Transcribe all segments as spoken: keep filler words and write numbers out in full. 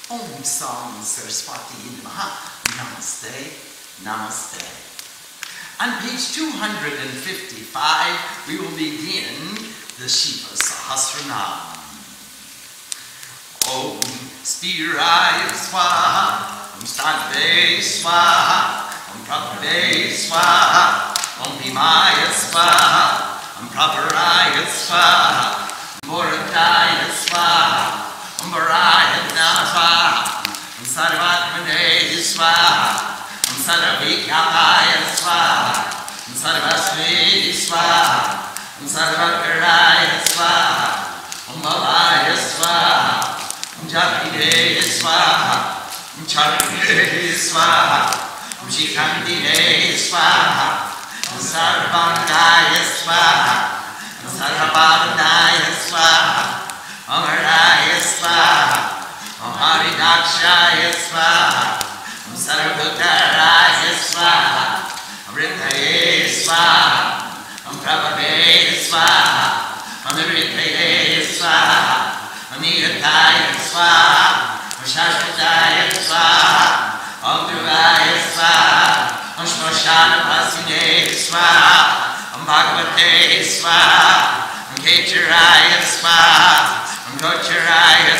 Om Sam Saraswati Namaha. Namaste, Namaste. On page two hundred fifty-five, we will begin the Shiva Sahasranam. Om Sthiraya Swaha, Om Stadve Swaha, Om Prabhave Swaha, Om Bhimaya Swaha, Om Prabharaya Swaha, Om Bharataya Swaha, Om Varaya Swaha, Om Sarvatmane Swaha, Om Sarvavikapaya Swaha, Om Sarvasve Swaha, Om Sarvakaraya Swaha, Om Bhavaya Swaha, Om Japide Swaha, Om Charvide Swaha, Om Shikandine Swaha, Om Sarvangaya Swaha, Om Sarvabhavadaya Swaha, Om Haraya Swaha, Om Haridakshaya Swaha, Om Sarvabhutaraya Swaha, Om Ritaye Swaha, Om Prabhave Swaha, Om Ritaye Swaha, Om Nigataya Swaha, Om Shashvataya Swaha, Om Dhuvaya Swaha, Om Shmoshanapasine Swaha, Om Bhagavate Swaha, Om Keturaya Swaha, Om Gocharaya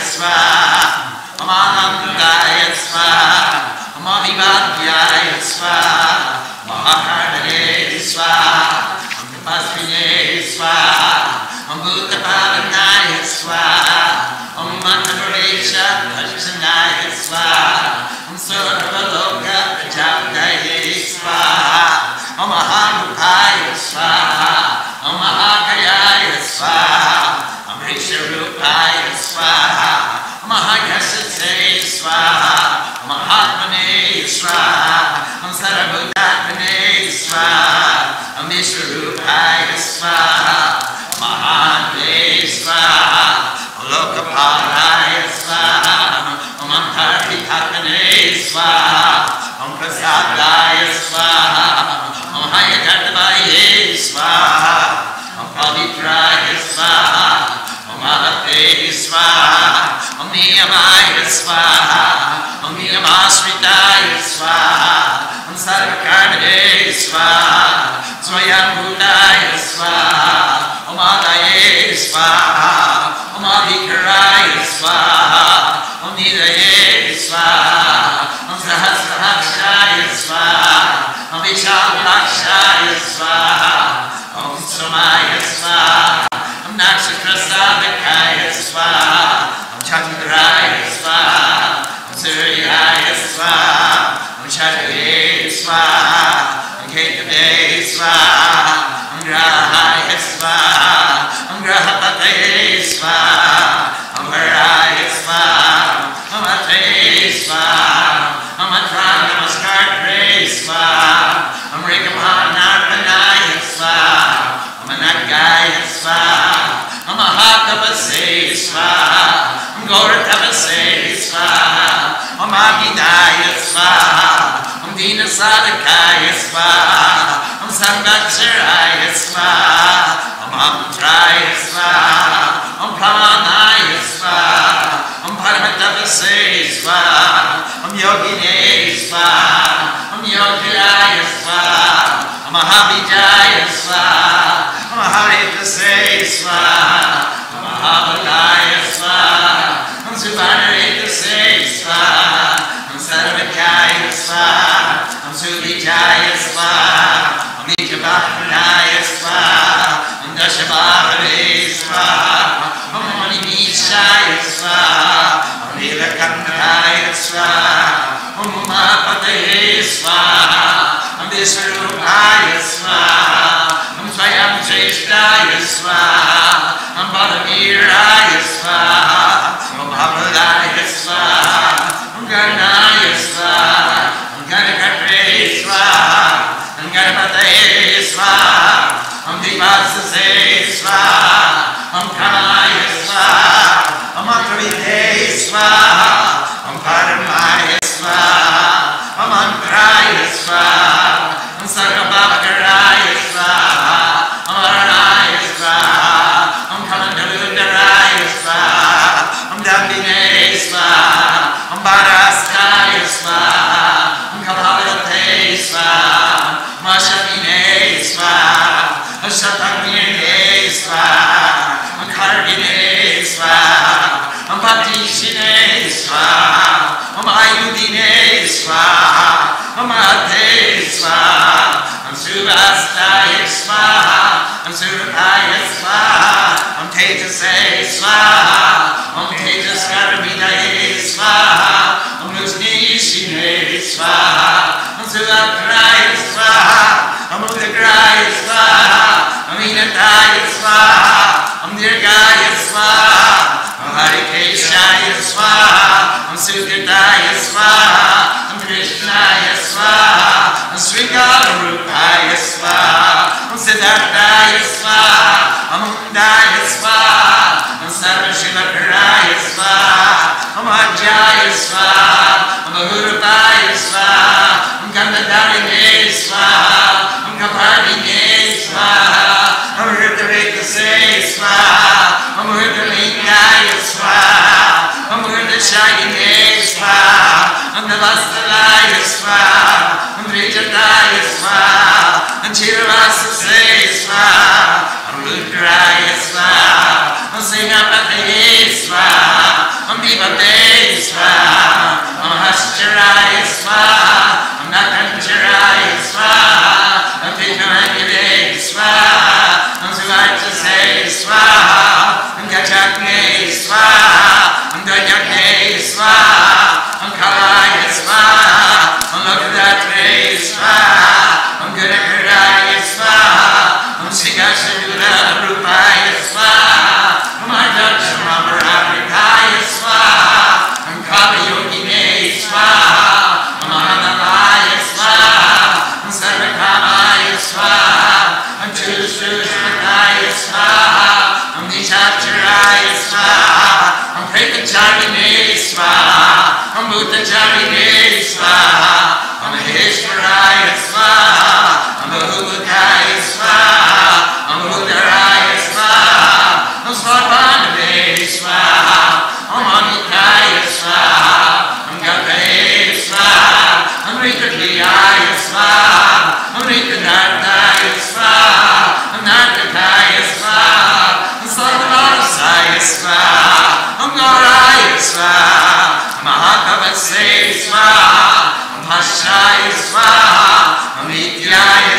Swaha, Om Anandaya Swaha, Om Abhivadhyaya Swaha, Om Mahakarmane Swaha, Om Tapasvine Swaha, Om Bhutapavanaya Swaha, Om Mantapuresha Vajanaya Swaha, Om Sarvaloka Prajapataye Swaha, Om Mahamukaya Swaha, Om Mahakayaya Swaha, Om Risharupaya Swaha, Om Mahayasate Swaha, Om Mahatmane Swaha, Om Sarvabhutatmane Swaha, Om Vishwarupaya Swaha, Om Mahante Swaha, Om Lokapalaya Swaha, Om Antarvitatmane Swaha, Om Prasadaya Swaha, Om Hayatadavaye Swaha, Om Pavitraya Swaha, Om Mahate Swaha, Om Niyamaya Swaha, Om Niyamasritaya Swaha, Om Sarvakarmane Swaha, Swayambhutaya Swaha, Om Adaye Swaha, Om Adhikaraya Swaha, Om Nidaye Swaha, Om Sahasrahakshaya Swaha, Om Vishalakshaya Swaha, Om Somaya Swaha, Om Nakshatrasadakaya Swaha, Om Chandraya Swaha, Om Suryaya Swaha, Om Chakre Swaha, Om Ketave Swaha, Om Grahaya Swaha, Om Grahapate Swaha, Om Varaya Swaha, Om Ate Swaha, Om Atra Namaskar Swaha, Om Rikamanarpanaya Swaha, Om Anagaya Swaha, Om Mahatavase Swaha, Om Gauratavase Swaha, Om Abhidaya Swaha, Om Dinasadakaya Swaha, Om Sambhaksharaya Swaha, Om Amtraya Swaha, Om Pramanaya Swaha, Om Paramatavase Swaha, Om Yogine Swaha, Om Yogiraya Swaha, Om Mahabhijaya Swaha, Om Maharitase Swaha, Om Mahabhalaya Swaha, Om Suvarnaritase Swaha, Om Sarvakaya Swaha, Om Suvijaya Swaha, Om Nijabhavanaya Swaha, Om Dashabhavane Swaha, Om Manimishaya Swaha, Om Nilakantaya Swaha, Om Umapataye Swaha, Om Visvarupaya Swaha, Om Swayam Sreshtaya Swaha, Om Balamiraya Swaha, Om Bhavalaya Swaha, Om Garnaya Swaha, Om Ganakatre Swaha, Om Ganapataye Swaha, Om Divasase Swaha, Om Kamaya Swaha, Om Akravite Swaha, Om Paramaya Swaha, Om Antraya Swaha, Om Sarvabhavakaraya Swaha, Om Aranaya Swaha, Om Kamandaludaraya Swaha, Om Dambine Swaha, Om Barastaya Swaha, Om Kapalate Swaha, Om Ashapine Swaha, Om Shatagnirne Swaha, Om Kargine Swaha, Om Patishine Swaha, Om Ayudine Swaha, Om Ate Swaha, Om Subhastaya Swaha, Om Surabhaya Swaha, Om Tejase Swaha, Om Tejaskaramidaye Swaha, Om Nusnishine Swaha, Om Sulakraya Swaha, Om Udagraya Swaha, Om Inataya Swaha, Om Dirgaya Swaha, Om Harikeshaya Swaha, Om Sukadaya Swaha, Om Krishnaya Swaha, Om Sringalarupaya Swaha, Om Siddharthaya Swaha, Om Undaya Swaha, Om Sarvashivakaraya Swaha, Om Ajaya Swaha, Om Bahurabhaya Swaha, Om Gandhadarine Swaha, Om Kapardine Swaha, Om Ritavekase Swaha, Om Ritavingaya Swaha, Om Ritashayine Swaha, Om Navastalaya Swaha, Om Vijataya Swaha, Om Chiravasase Swaha, Om Rudraya Swaha, Om Singapataye Swaha, Om Dipate Swaha, Om Hascharaya Swaha, Om Nakanjaraya Swaha, Om Vijnamanyade Swaha, Om Suvajase Swaha, Om Gachakne Swaha, Om Danyakne Swaha, Om Kalaya Swaha, Om Lokadatre Swaha, Om Gunakaraya Swaha, Om Sigasudura Rupaya Swaha, Om Ardachamamaravritaya Swaha, Om Kava Yogine Swaha, Om Mahanalaya Swaha, Om Sarvakamaya Swaha, Om Chudasudasmataya Swaha, Om Nishacharaya Swaha, Om Prekacharine Swaha, Om Bhuttacharine Swaha, Om Maheshwaraya Swaha, Om Bahubhutaya Swaha, Om Bhutaraya Swaha, Om Svarvanave Swaha, Om Amitaya Swaha, Om Gavane Swaha, Om Rikadhyaya Swaha, Om Rikadarthaya Swaha, Om Nartakaya Swaha, Om Sarvanasaya Swaha, Om Gauraya Swaha, Om Mahakavase Swaha, Om Hashaya Swaha, Om Nityaya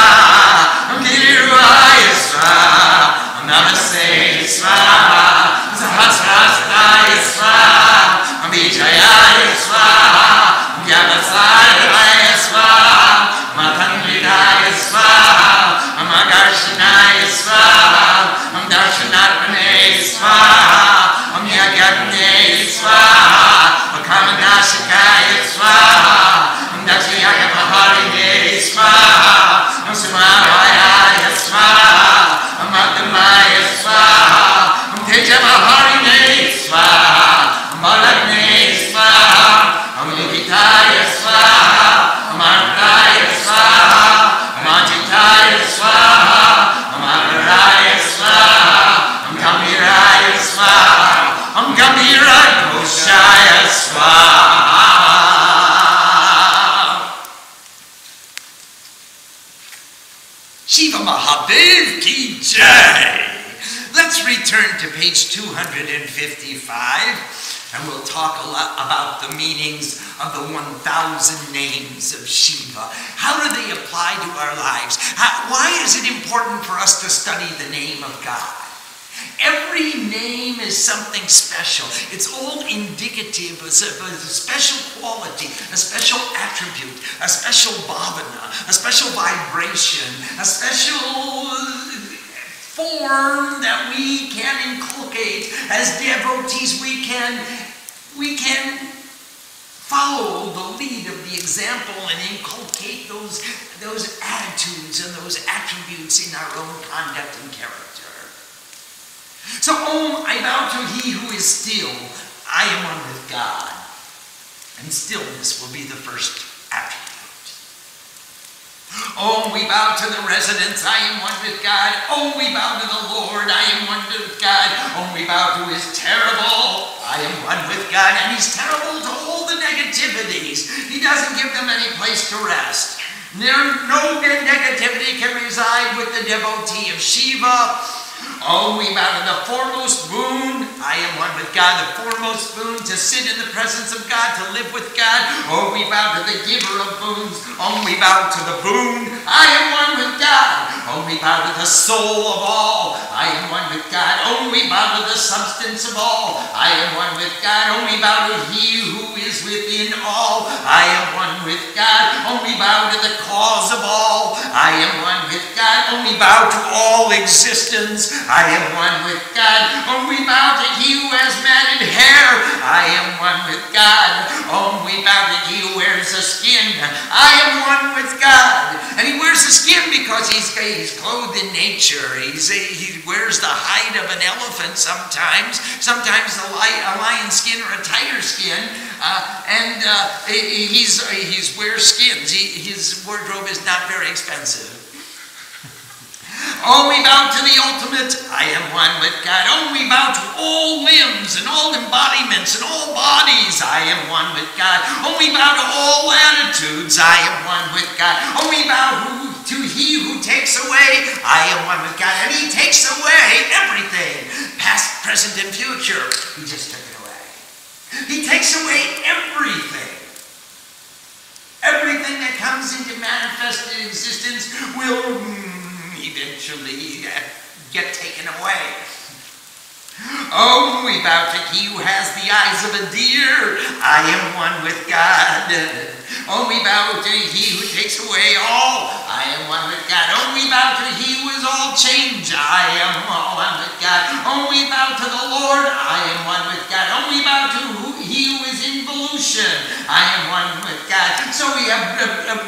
Swaha, Om Giriruvaya Swaha, Om Namaste Swaha, Om Sahasrastaya Swaha, Om Vijayaya Swaha, Om Vyavasaya Swaha, Om Atandridaya Swaha, Om Agarshanaya Swaha, Om Darshanatmane Swaha, Om Yagyatne Swaha, Om Kamanashikaya Swaha, Om Dakshayakapaharine Swaha, Om Sumaraya Swaha, Om Madhamaya Swaha, Om Tejavaharine Swaha, Om Balagne Swaha, Om Nikitaya Swaha, Om Ardaya Swaha, Om Ajitaya Swaha, Om Agaraya Swaha, Om Gambiraya Swaha, Om Gambira Koshaya Swaha. Shiva Mahadev Ki Jai. Let's return to page two hundred fifty-five, and we'll talk a lot about the meanings of the one thousand names of Shiva. How do they apply to our lives? How, why is it important for us to study the name of God? Every name is something special. It's all indicative of a special quality, a special attribute, a special bhavana, a special vibration, a special form that we can inculcate as devotees. We can, we can follow the lead of the example and inculcate those, those attitudes and those attributes in our own conduct and character. So, Om, I bow to He who is still. I am one with God. And stillness will be the first attribute. Oh, we bow to the residents. I am one with God. Oh, we bow to the Lord. I am one with God. Oh, we bow to his terrible. I am one with God. And he's terrible to all the negativities. He doesn't give them any place to rest. There, no negativity can reside with the devotee of Shiva. Oh, we bow to the foremost boon. I am one with God, the foremost boon, to sit in the presence of God, to live with God. Oh, we bow to the giver of boons. Oh, we bow to the boon. I am one with God. Oh, we bow to the soul of all. I am one with God. Oh, we bow to the substance of all. I am one with God. Oh, we bow to he who is within all. I am one with God. Oh, we bow to the cause of all. I am one with God. Oh, we bow to all existence. I am one with God. Oh, we bow to he who has matted hair. I am one with God. Oh, we bow to he who wears a skin. I am one with God. And he wears a skin because he's, he's clothed in nature. He's a, he wears the hide of an elephant sometimes. Sometimes a, li a lion skin or a tiger skin. Uh, and uh, he's, he's wears skins. He, his wardrobe is not very expensive. Oh, we bow to the ultimate. I am one with God. Oh, we bow to all limbs and all embodiments and all bodies. I am one with God. Oh, we bow to all attitudes. I am one with God. Oh, we bow to he who takes away. I am one with God. And he takes away everything, past, present, and future. He just took it away. He takes away everything. Everything that comes into manifested existence will eventually get taken away. Oh, we bow to he who has the eyes of a deer. I am one with God. Oh, we bow to he who takes away all. I am one with God. Oh, we bow to he who is all change. I am one with God. Oh, we bow to the Lord. I am one with God. Oh, we bow to who, he who is involution. I am one with God. So we have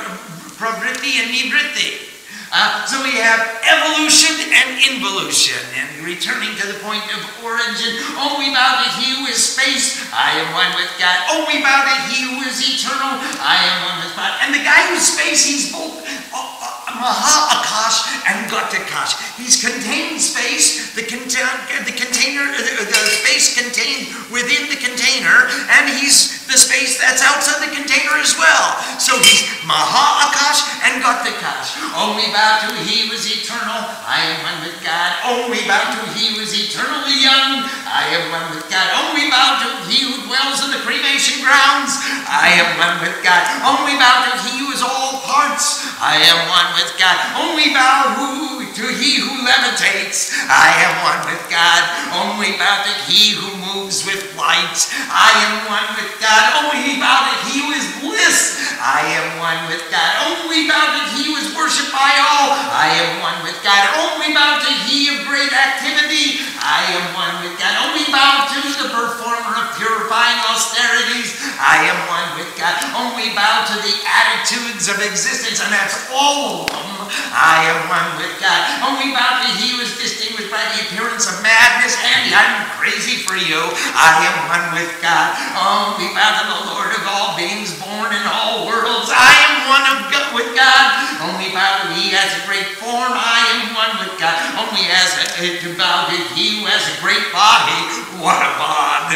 pravritti and nivritti. Uh, so we have evolution and involution, and returning to the point of origin. Oh, we bow to he who is space. I am one with God. Oh, we bow to he who is eternal. I am one with God. And the guy who's space, he's both uh, uh, Maha Akash and Gatakash. He's contained space, the, contain the container, the, the space contained within the container, and he's the space that's outside the container as well. So he's Maha Akash and Gatakash. Oh, we bow to he who is eternal. I am one with God. Oh, we bow to he who is eternally young. I am one with God. Oh, we bow to he who dwells in the cremation grounds. I am one with God. Oh, we bow to he who is all parts. I am one with God. Oh, we bow who, to he who levitates. I am one with God. Oh, we bow to he who moves with light. I am one with God. Oh, we bow to he who is bliss. I am one with God. Oh, we bow to he who is worshipped by all. I am one with God. Oh, we bow to he of great activity. I am one with God. Oh, we bow to the performer of purifying austerities. I am one with God. Oh, we bow to the attitudes of existence, and that's all of them. I am one with God. Oh, we bow to he who is distinguished by the appearance of madness, and I'm crazy for you. I am one with God. Oh, we bow to the Lord of all beings, born in all worlds. I am one of God, with God. Oh, we bow to he who has a great form. I am one with God. Oh, we has a, to bow to he who has a great body. What a bond.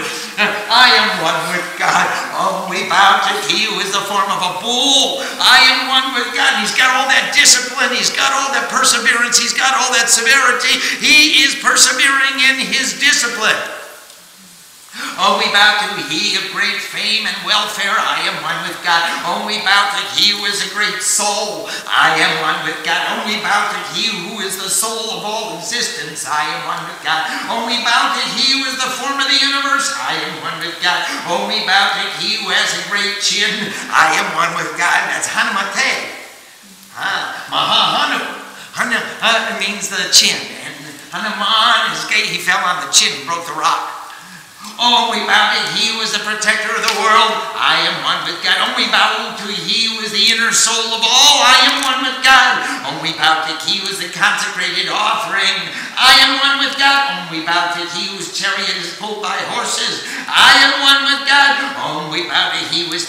I am one with God. Oh, we bow to he who is the form of a bull. I am one with God. He's got all that discipline. He's got all that perseverance. He's got all that severity. He is persevering in his discipline. Oh, we bow to he of great fame and welfare. I am one with God. Oh, we bow to he who is a great soul. I am one with God. Oh, we bow to he who is the soul of all existence. I am one with God. Oh, we bow to he who is the form of the universe. I am one with God. Oh, we bow to he who has a great chin. I am one with God. That's Hanumate. Ah, Mahahanu. Hanu uh, means the chin. And Hanuman, is gay. He fell on the chin and broke the rock. Oh, we bow to he who is the protector of the world. I am one with God. Oh, we bow to he who is the inner soul of all. I am one with God. Oh, we bow to he who is the consecrated offering. I am one with God. Oh, we bow to he whose chariot is pulled by horses. I am one with God. Oh, we bow to he who is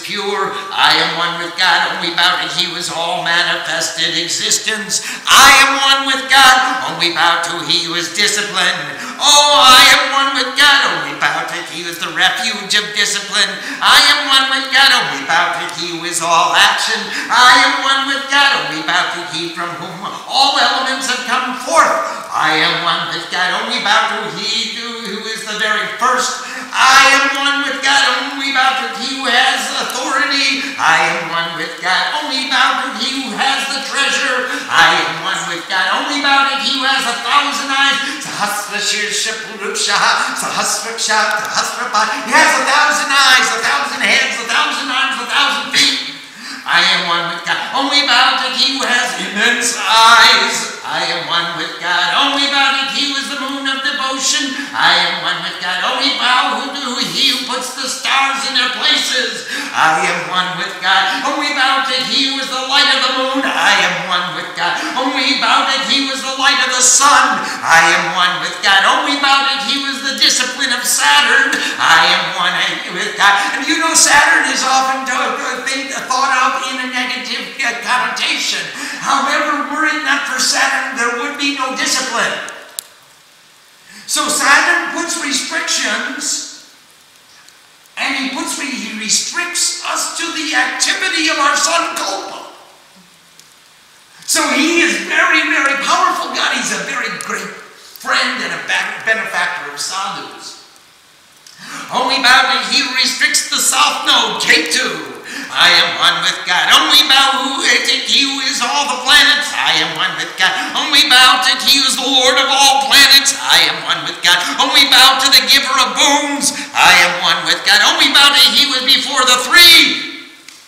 pure. I am one with God, only bow to He who is all manifested existence. I am one with God, only bow to He who is discipline. Oh, I am one with God, only bow to He who is the refuge of discipline. I am one with God, only bow to He who is all action. I am one with God, only bow to He from whom all elements have come forth. I am one with God, only bow to He who is the very first. I am one with God, only bow to He who has authority. I am one with God, only bow to He who has the treasure. I am one with God, only bow to He who has a thousand eyes. Sahasrashir Shapurupshaha, Sahasraksha, Sahasrapa. He has a thousand eyes, a thousand heads, a thousand arms, a thousand feet. I am one with God, only bow to He who has immense eyes. I am one with God, only bow to He who is the moon of devotion. I am one with God, only bow to He who puts the stars in their places. I am one with God, only bow to He who is the light of the moon. I am one with God, only bow to He who is the light of the sun. I am one with God, only bow to He who is the discipline of Saturn. I am one with God. And you know Saturn is often thought of in a negative connotation. However, were it not for Saturn, there would be no discipline. So Saturn puts restrictions, and he puts he restricts us to the activity of our Sankalpa. So he is very, very powerful God. He's a very great friend and a benefactor of sadhus. Only bow to He who restricts the south node, Ketu. I am one with God, only bow to He who is all the planets. I am one with God, only bow to He who is the Lord of all planets. I am one with God, only bow to the giver of boons. I am one with God, only bow to He who is before the three.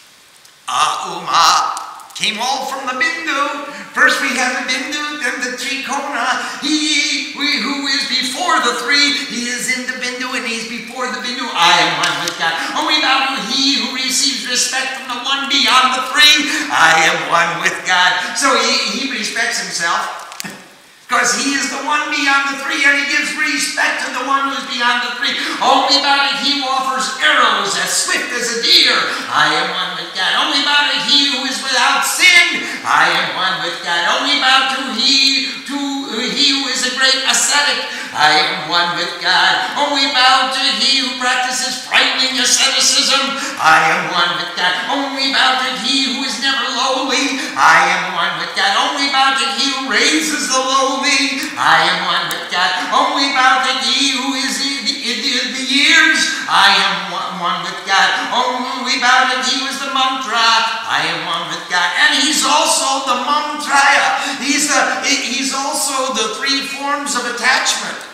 Ahuma came all from the Bindu. First we have the Bindu, then the Trikona. He who is before the three, He is in the Bindu and He's before the Bindu. I am one with God, only bow to He who receives respect from the one beyond the three. I am one with God. So he, he respects himself, because He is the one beyond the three, and He gives respect to the one who is beyond the three. Only bow to He who offers arrows as swift as a deer. I am one with God. Only bow to He who is without sin. I am one with God. Only bow to He, to He who is a great ascetic. I am one with God. Only bow to He who practices frightening asceticism. I am one with God. Only bow to He who is never lowly. I am one with God. Only bow to He who raises the lowly. I am one with God. Only bow to He who is in the, in the, in the years. I am one, one with God. Only bow to He who is the mantra. I am one with God. And He's also the mantraya. He's, the, he's also the three forms of attachment.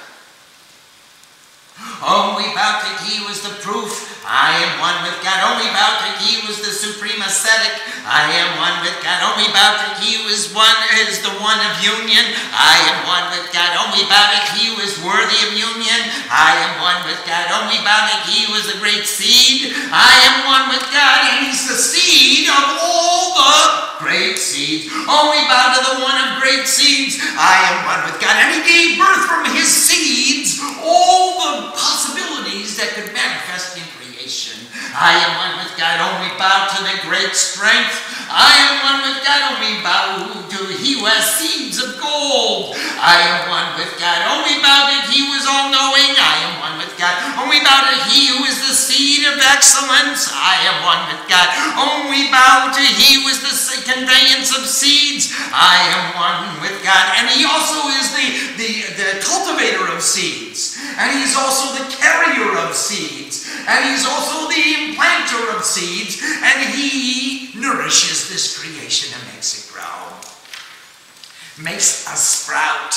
Only bow to He who is the proof. I am one with God. Only bow to He who is the supreme ascetic. I am one with God. Only bow to He who is one is the one of union. I am one with God. Only bow to He who is worthy of union. I am one with God. Only bow to He who is the great seed. I am one with God, and He's the seed of all the great seeds. Only bow to the one of great seeds. I am one with God, and He gave birth from His seeds all the possibilities that could manifest in creation. I am one with God, only bow to the great strength. I am one with God, only bow to He who has seeds of gold. I am one with God, only bow to He who is all-knowing. I am one with God, only bow to He who is the seed of excellence. I am one with God, only bow to He who is the conveyance of seeds. I am one with God, and He also is the, the, the cultivator of seeds, and He's also the carrier of seeds, and He's also the implanter of seeds, and He nourishes this creation and makes it grow, makes us sprout.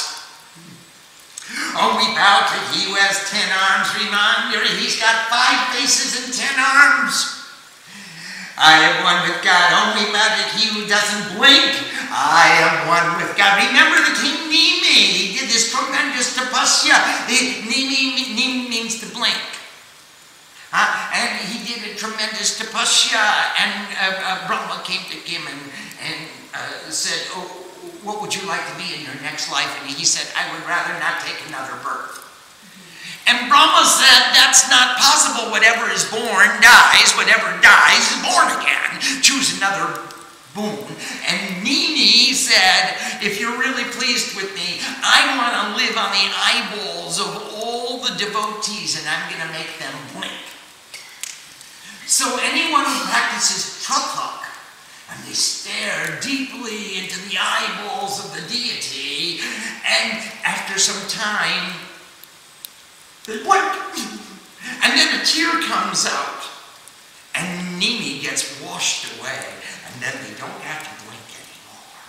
Only bow to He who has ten arms. Reminder, He's got five faces and ten arms. I am one with God. Only bow to He who doesn't blink. I am one with God. Remember the king Nimi. He did this tremendous tapasya. Nimi, Nimi means to blink. Uh, and he did a tremendous tapasya. And uh, uh, Brahma came to him and, and uh, said, oh, what would you like to be in your next life? And he said, I would rather not take another birth. And Brahma said, that's not possible. Whatever is born dies. Whatever dies is born again. Choose another boon. And Nimi said, if you're really pleased with me, I want to live on the eyeballs of all the devotees, and I'm going to make them blink. So anyone who practices tratak, and they stare deeply into the eyeballs of the deity, and after some time, they blink. And then a tear comes out, and Nimi gets washed away, and then they don't have to blink anymore.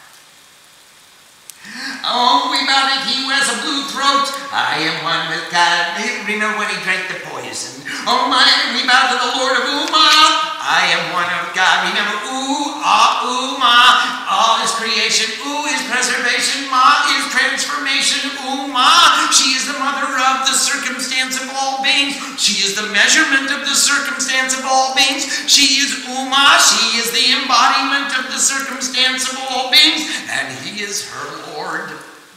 Oh, we bow to he who has a blue throat. I am one with God. Remember when he drank the poison? Oh my, we bow to the Lord of Uma. I am one of God. Remember, U, Ah, Uma. Ah is creation. U is preservation. Ma is transformation. Uma. She is the mother of the circumstance of all beings. She is the measurement of the circumstance of all beings. She is Uma. She is the embodiment of the circumstance of all beings. And he is her Lord.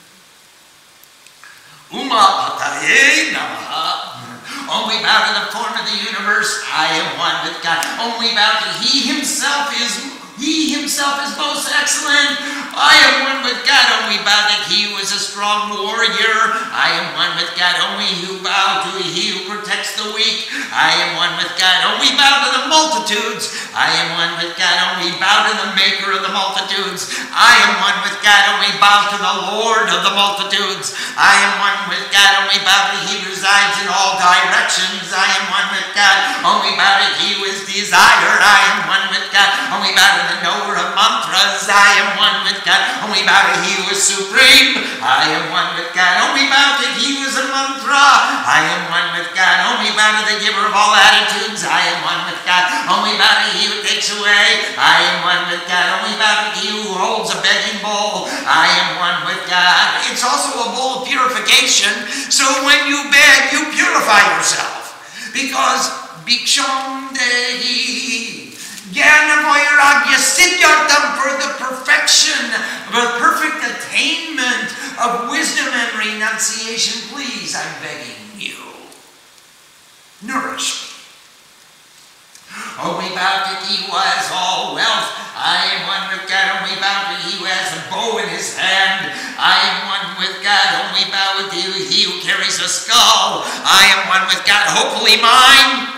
Uma Pataye Namaha. Only bow to the form of the universe. I am one with God. Only bow to he himself is he himself is most excellent. I am one with God. Only bow to he who is a strong warrior. I am one with God. Only who bow to he who protects the weak. I am one with God. Only bow to the multitudes. I am one with God. Only bow to the maker of the multitudes. I am one with God. Only bow to the Lord of the multitudes. I am one with God. Only bow to he who resides in all directions. I am one with God. Only bow to he who is desired. I am one with God. Only bow to the knower of mantras. I am one with God. Only bow to he who is supreme. I am one with God. Only bow to he who is a mantra. I am one with God. Only bow to the giver of all attitudes. I am one with God. Only bow to he who takes away. I am one with God. Only bow to he who holds a begging bowl. I am one with God. It's also a bowl of purification. So when you beg, you purify yourself. Because Bhiksham Dehi Jnana Vairagya Siddhartham, for the perfection, the perfect attainment of wisdom and renunciation. Please, I'm begging you, nourish me. Only bow to he who has all wealth. I am one with God. Only bow to he who has a bow in his hand. I am one with God. Only bow to he who carries a skull. I am one with God. Hopefully mine.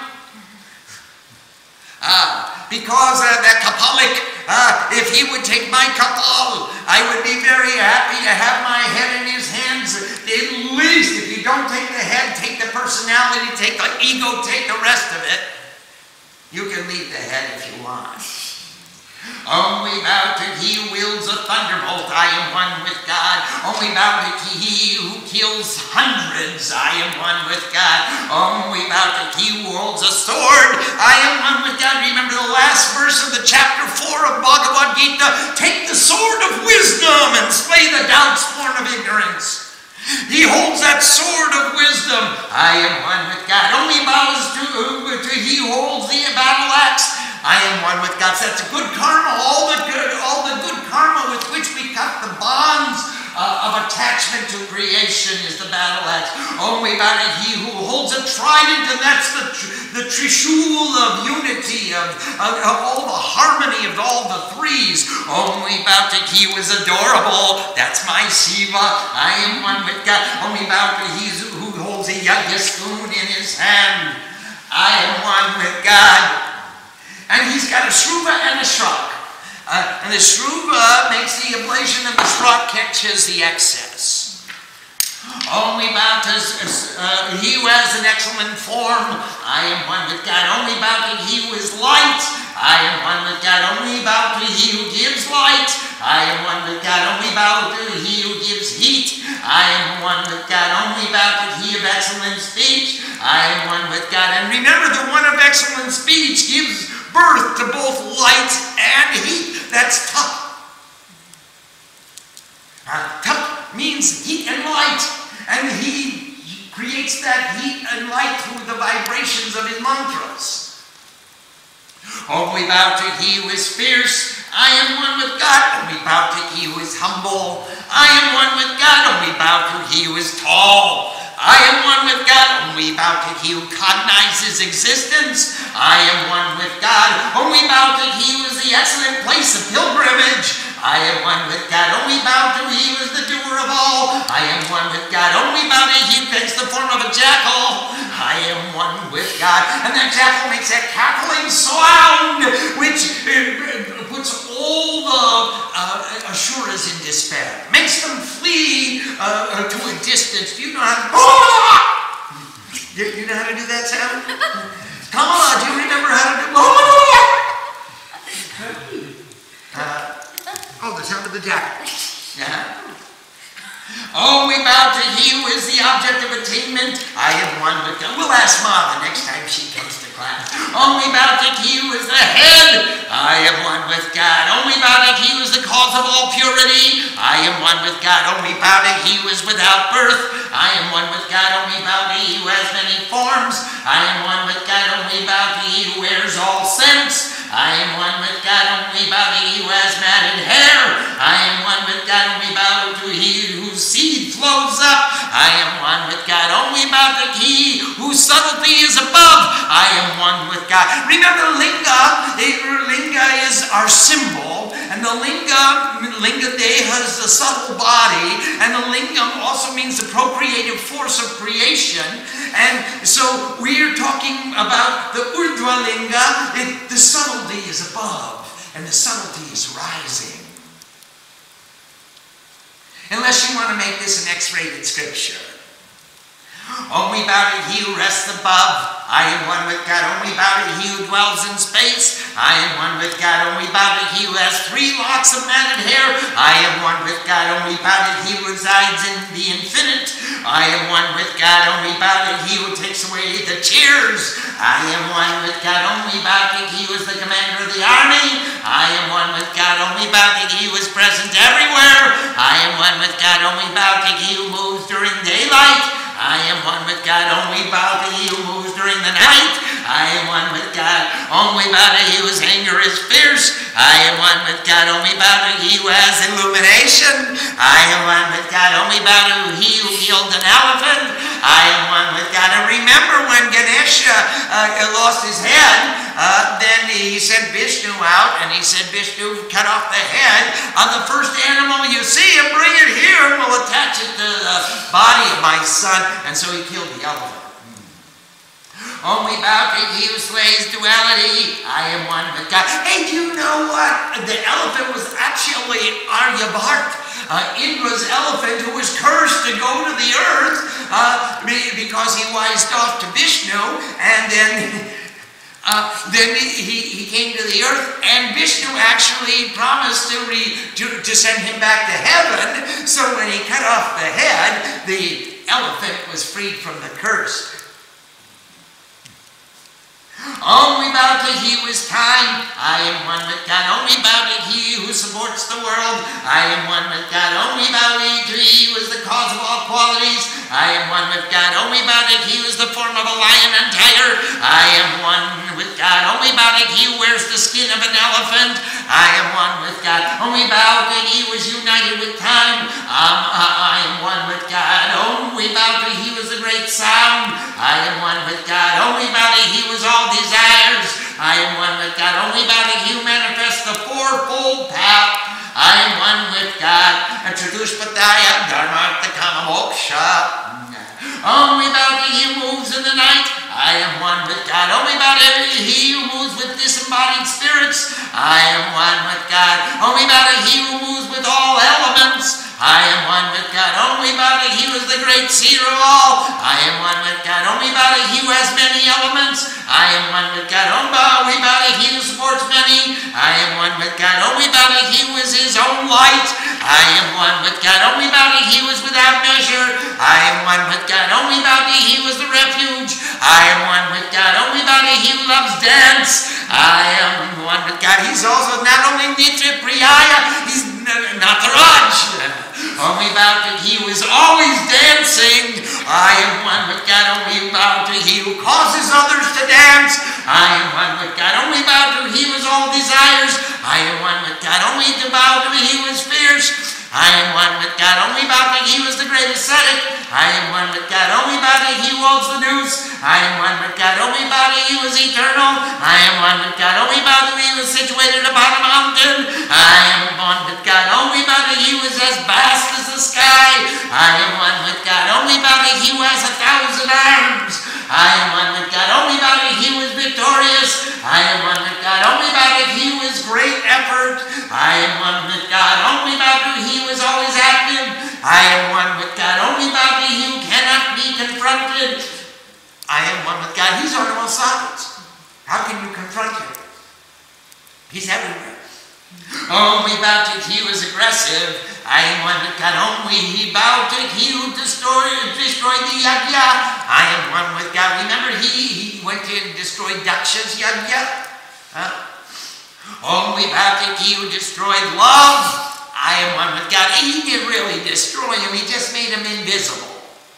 Ah. Because uh, that Kapalik, uh, if he would take my Kapal, I would be very happy to have my head in his hands. At least, if you don't take the head, take the personality, take the ego, take the rest of it. You can leave the head if you want. Only bow to he who wields a thunderbolt. I am one with God. Only bow to he who kills hundreds. I am one with God. Only bow to he who holds a sword. I am one with God. Remember the last verse of the chapter four of Bhagavad Gita. Take the sword of wisdom and slay the doubts born of ignorance. He holds that sword of wisdom. I am one with God. Only bows to, to he who holds the battle axe. I am one with God. So that's a good karma. All the good, all the good karma with which we cut the bonds uh, of attachment to creation is the battle axe. Only bow to he who holds a trident, and that's the the trishul of unity, of, of, of all the harmony of all the threes. Only bow to he who is adorable. That's my Shiva. I am one with God. Only bow to he who holds a yagya spoon in his hand. I am one with God. And he's got a shruva and a shrak. Uh, and the shruva makes the ablation, and the shrak catches the excess. Only bow to uh, he who has an excellent form. I am one with God. Only bow to he who is light. I am one with God. Only bow to he who gives light. I am one with God. Only bow to he who gives heat. I am one with God. Only bow to he of excellent speech. I am one with God. And remember, the one of excellent speech gives birth to both light and heat. That's tup. Uh, tup means heat and light. And he creates that heat and light through the vibrations of his mantras. Only bow to he who is fierce. I am one with God. Only bow to he who is humble. I am one with God. Only bow to he who is tall. I am one with God, only bow to he who cognizes existence. I am one with God, only bow to he who is the excellent place of pilgrimage. I am one with God, only bow to he who is the doer of all. I am one with God, only bow to he who takes the form of a jackal. I am one with God. And that jackal makes that cackling sound, which uh, puts all the uh, Asuras in despair, makes them flee uh, to a distance. Do you know how to, you, you know how to do that sound? Come on, do you remember how to do uh, oh, the sound of the jackal. Yeah. Oh, we bow to he who is the object of attainment. I am one with God. We'll ask Ma the next time she comes to class. Oh, we bow to he who is the head. I am one with God. Only bow to he who is the cause of all purity. I am one with God. Only bow to he who is without birth. I am one with God. Only bow to he who has many forms. I am one with God. Only bow to he who wears all scents. I am one with God. Only bow to he who has matted hair. I am one with God. Only bow to he whose seed flows up. I am one with God. Only bow to he whose subtlety is above. I am one with God. Remember, linga. Linga is our symbol, and the linga, linga deha is the subtle body, and the lingam also means the procreative force of creation. And so we're talking about the urdhva linga. It, the subtlety is above, and the subtlety is rising. Unless you want to make this an X-rated scripture. Only bow to he who rests above. I am one with God. Only bow to he who dwells in space. I am one with God. Only bow to he who has three locks of matted hair. I am one with God. Only bow to he who resides in the infinite. I am one with God. Only bow to he who takes away the tears. I am one with God. Only bow to he who is the commander of the army. I am one with God. Only bow to he who is present everywhere. I am one with God. Only bow to he who moves during daylight. I am one with God. Only bow to he who moves during the night. I am one with God. Only bow to he whose anger is fierce. I am one with God. Only bow to he who has illumination. I am one with God. Only bow to he who killed an elephant. I am one with God. And remember when Ganesha uh, lost his head, uh, then he sent Vishnu out, and he said, Vishnu, cut off the head on the first animal you see, and bring it here, and we'll attach it to the body of my son. And so he killed the elephant. Only bow to he who slays duality. I am one with God. Hey, do you know what? The elephant was actually Aryabharta. Uh, Indra's elephant, who was cursed to go to the earth uh, because he wised off to Vishnu, and then uh, then he, he came to the earth, and Vishnu actually promised to, re, to, to send him back to heaven. So when he cut off the head, the elephant was freed from the curse. Only bow to he who is kind. I am one with God. Only bow to he who supports the world. I am one with God. Only bow to he who is the cause of all qualities. I am one with God. Only bow to he who is the form of a lion and tiger. I am one with God. Only bow to he who wears the skin of an elephant. I am one with God. Only bow to he who is united with time. Um, I am one with God. Only bow to he who is the great sound. I am one with God. Only bow to he who is all desires. I am one with God. Only bow to he who manifests the fourfold path. I am one with God. Chaturshpataya Dharmartha Kama Moksha. Only bow to he who moves in the night. I am one with God. Only bow to he who moves with disembodied spirits. I am one with God. Only bow to he who moves with all elements. I am one with God. Only bow to he who is the great seer of all. I am one with God. Only bow to he who has many elements. I am one with God. Only bow to he who supports many. I am one with God. Only bow to he who is his own light. I am one with God. Only bow to he who is without measure. I am one with God. Only bow to he who is the refuge. I am one with God. Only bow to he who loves dance. I am one with God. He's also not only Nitya Priyaya, he's Nataraj. Only bow to he who is always dancing. I am one with God. Only bow to he who causes others to dance. I am one with God. Only bow to he who is all desires. I am one with God. Only to bow to he who is fierce. I am one with God. Only Bhakti, he was the great ascetic. I am one with God. Only Bhakti, he holds the noose. I am one with God. Only Bhakti, he was eternal. I am one with God. Only Bhakti, he was situated upon a mountain. I am one with God. Only Bhakti, he was as vast as the sky. I am one with God. Only Bhakti, he who has a thousand arms. I am one with God. Only Bhakti, he was victorious. I am one with God. Only Bhakti, he was great effort. I am one with God. Only Bhakti, he was always active. I am one with God. Only Bhakti, he who cannot be confronted. I am one with God. He's on all sides. How can you confront him? He's everywhere. Only Bhakti, he was aggressive. I am one with God. Only he bowed to he who destroyed, destroyed the yagya. I am one with God. Remember, he, he went and destroyed Daksha's yagya. Huh? Only Bhakti, he who destroyed love. I am one with God. He didn't really destroy him. He just made him invisible.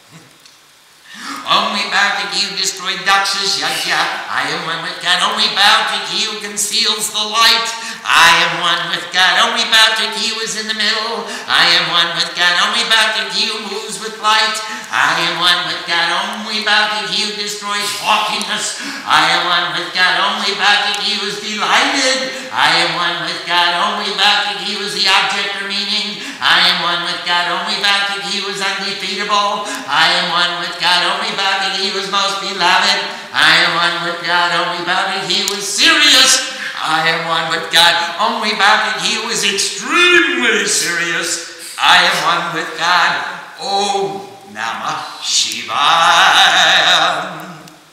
Only Bhakti, he who destroyed Daksha's yagya. I am one with God. Only Bhakti, he who conceals the light. I am one with God. Only Bhakti, he who is in the middle. I am one with God. Only Bhakti, he who moves with light. I am one with God. Only Bhakti, he who destroys haughtiness. I am one with God. Only Bhakti, he who is delighted. I am one with God. Only Bhakti, he who is the object or meaning. I am one with God. Only Bhakti, he who is undefeatable. I am one with God. Only Bhakti, he who is most beloved. I am one with God. Only Bhakti, he who is serious. I am one with God. Only Bhakti, he who is extremely serious. I am one with God. Om Namah Shivaya.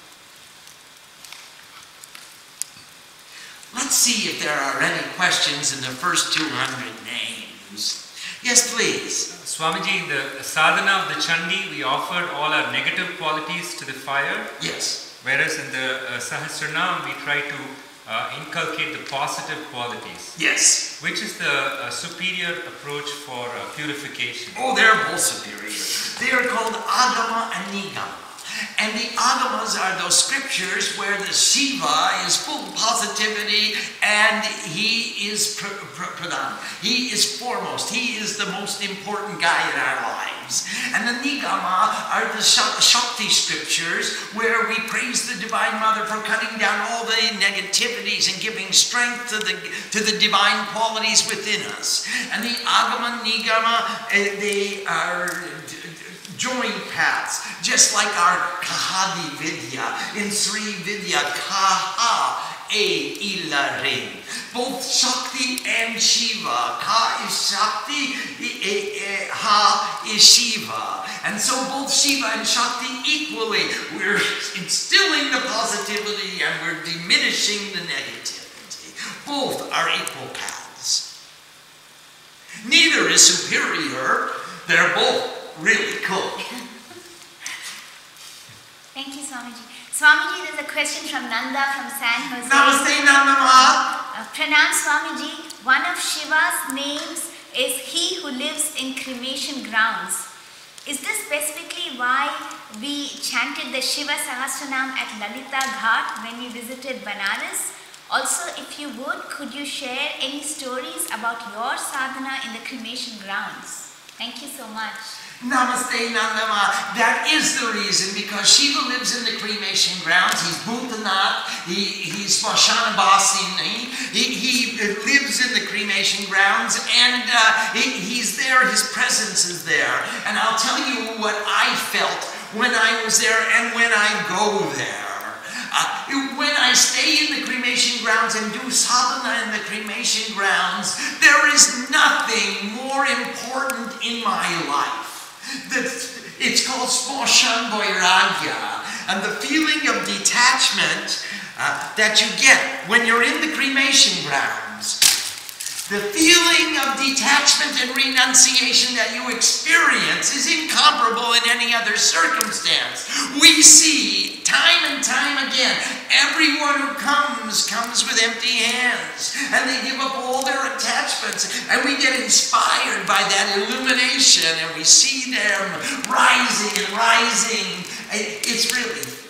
Let's see if there are any questions in the first two hundred names. Yes, please. Swamiji, in the sadhana of the Chandi, we offered all our negative qualities to the fire. Yes. Whereas in the uh, Sahasranam, we try to uh, inculcate the positive qualities. Yes. Which is the uh, superior approach for uh, purification? Oh, they're both superior. They are called Agama and Nigama. And the Agamas are those scriptures where the Shiva is full of positivity and he is pr pr pradhan. He is foremost. He is the most important guy in our lives. And the Nigama are the Shakti scriptures where we praise the Divine Mother for cutting down all the negativities and giving strength to the, to the divine qualities within us. And the Agama and Nigama, uh, they are joint paths, just like our Kahadi Vidya in Sri Vidya, Kaha E Ilare. Both Shakti and Shiva. Ka is Shakti, e, e, Ha is Shiva. And so both Shiva and Shakti equally, we're instilling the positivity and we're diminishing the negativity. Both are equal paths. Neither is superior. They're both really cool. Thank you, Swamiji. Swamiji, there's a question from Nanda from San Jose. Namaste, Nanda Ma. Uh, Pranam, Swamiji. One of Shiva's names is he who lives in cremation grounds. Is this specifically why we chanted the Shiva Sahasranam at Lalita Ghat when we visited Banaras? Also, if you would, could you share any stories about your sadhana in the cremation grounds? Thank you so much. Namaste, Nandama. That is the reason, because Shiva lives in the cremation grounds. He's Bhutanath. He, he's Svashanabhasini. He, he lives in the cremation grounds, and uh, he, he's there. His presence is there. And I'll tell you what I felt when I was there and when I go there. Uh, when I stay in the cremation grounds and do sadhana in the cremation grounds, there is nothing more important in my life. It's called Smoshan Vairagya, and the feeling of detachment uh, that you get when you're in the cremation grounds. The feeling of detachment and renunciation that you experience is incomparable in any other circumstance. We see time and time again, everyone who comes, comes with empty hands, and they give up all their attachments, and we get inspired by that illumination, and we see them rising and rising. It's really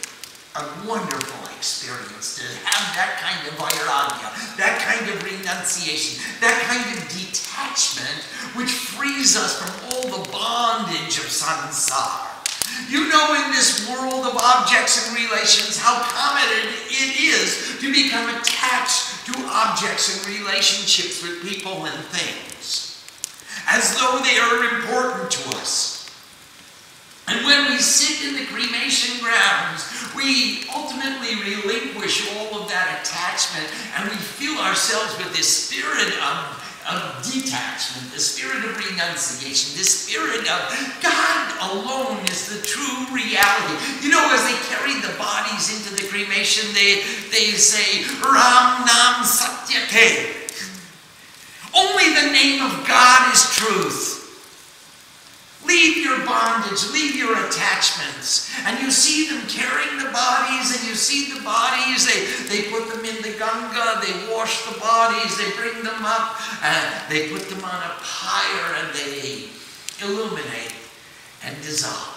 a wonderful experience to have that kind of vairagya, that kind of renunciation, that kind of detachment which frees us from all the bondage of samsara. You know, in this world of objects and relations, how common it is to become attached to objects and relationships with people and things, as though they are important to us. And when we sit in the cremation grounds, we ultimately relinquish all of that attachment, and we fill ourselves with this spirit of, of detachment, the spirit of renunciation, the spirit of God alone is the true reality. You know, as they carry the bodies into the cremation, they, they say, Ram Nam Satyate. Only the name of God is truth. Leave your bondage, leave your attachments. And you see them carrying the bodies, and you see the bodies, they, they put them in the Ganga, they wash the bodies, they bring them up, and they put them on a pyre, and they illuminate and dissolve.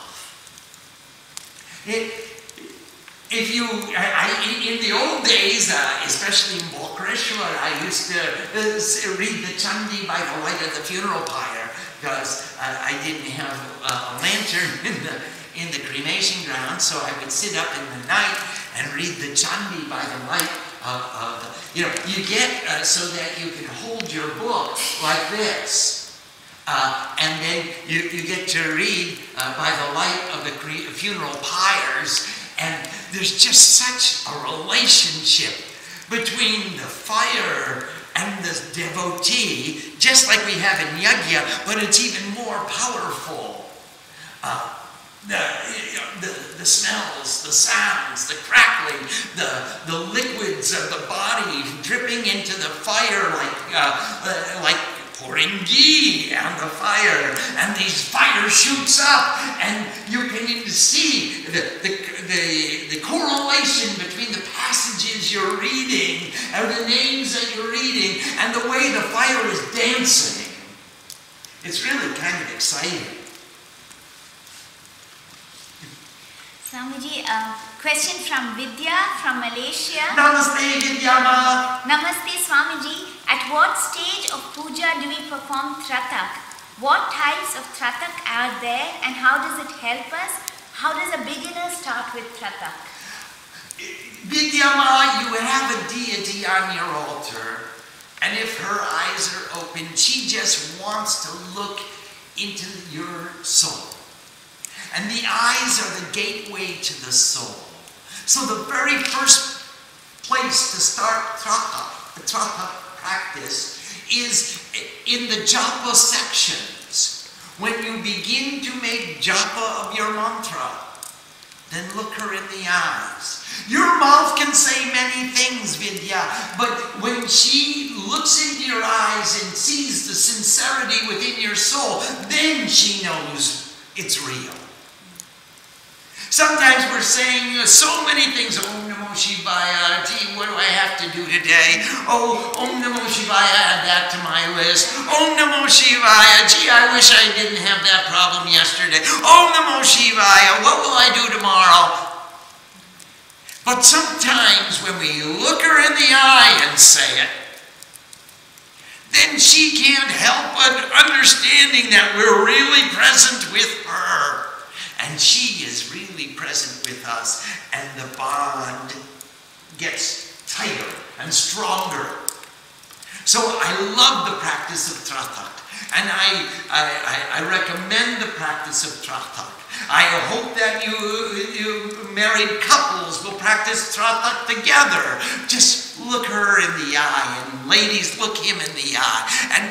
It, If you, I, in the old days, uh, especially in Bokreshwar, I used to uh, read the Chandi by the light of the funeral pyre, because uh, I didn't have uh, a lantern in the, in the cremation ground, so I would sit up in the night and read the Chandi by the light of, of the, you know, you get uh, so that you can hold your book like this. Uh, and then you, you get to read uh, by the light of the funeral pyres, and there's just such a relationship between the fire and the devotee, just like we have in Yajna, but it's even more powerful. Uh, the, the, the smells, the sounds, the crackling, the, the liquids of the body dripping into the fire like, uh, uh, like pouring ghee on the fire, and these fire shoots up, and you can even see the, the, the, the correlation between the passages you're reading, and the names that you're reading, and the way the fire is dancing. It's really kind of exciting. Swamiji, a question from Vidya from Malaysia. Namaste, Vidyama. Namaste, Swamiji. At what stage of puja do we perform tratak? What types of tratak are there, and how does it help us? How does a beginner start with tratak? Vidyama, you have a deity on your altar, and if her eyes are open, she just wants to look into your soul. And the eyes are the gateway to the soul. So the very first place to start tratak, the tratak practice, is in the japa sections. When you begin to make japa of your mantra, then look her in the eyes. Your mouth can say many things, Vidya, but when she looks into your eyes and sees the sincerity within your soul, then she knows it's real. Sometimes we're saying so many things. Om Namo Shivaya. Gee, what do I have to do today? Oh, Om Namo Shivaya, add that to my list. Om Namo Shivaya. Gee, I wish I didn't have that problem yesterday. Om Namo Shivaya. What will I do tomorrow? But sometimes when we look her in the eye and say it, then she can't help but understanding that we're really present with her. And she is really present with us, and the bond gets tighter and stronger. So I love the practice of tratak, and I, I, I recommend the practice of tratak. I hope that you, you married couples will practice tratak together. Just look her in the eye, and ladies, look him in the eye, and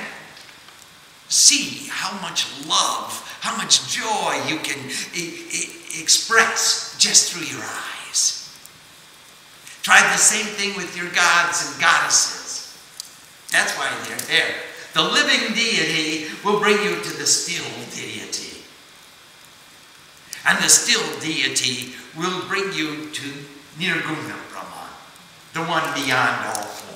see how much love, how much joy you can e e express just through your eyes. Try the same thing with your gods and goddesses. That's why they're there. The living deity will bring you to the still deity. And the still deity will bring you to Nirguna Brahman, the one beyond all form.